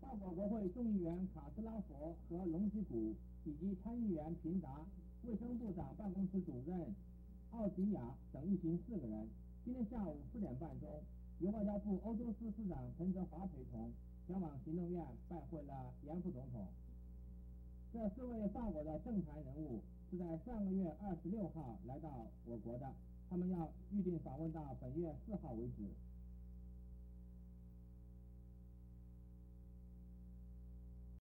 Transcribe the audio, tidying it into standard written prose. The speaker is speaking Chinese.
法国国会众议员卡斯拉佛和隆吉古以及参议员平达、卫生部长办公室主任奥迪亚等一行4个人，今天下午4点半钟，由外交部欧洲司司长陈泽华陪同前往行政院拜会了严副总统。这4位法国的政坛人物是在上个月26号来到我国的，他们要预定访问到本月4号为止。